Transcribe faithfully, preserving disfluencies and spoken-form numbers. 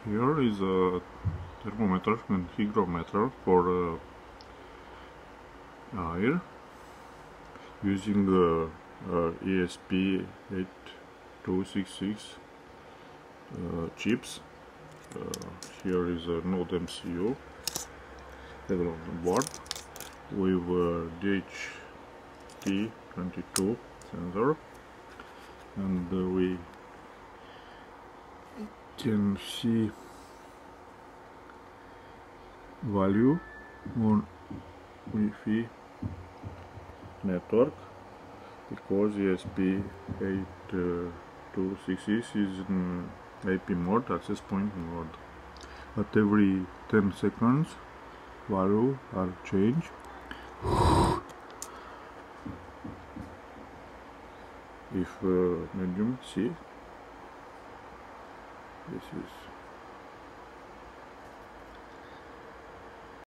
Here is a thermometer and hygrometer for uh, air using uh, uh, E S P eight two six six uh, chips. Uh, here is a node M C U on the board with uh, D H T twenty-two sensor, and uh, we can see value on Wi-Fi network because E S P eight two six six is in I P mode, access point mode. At every ten seconds value are changed. If uh, medium, see, this is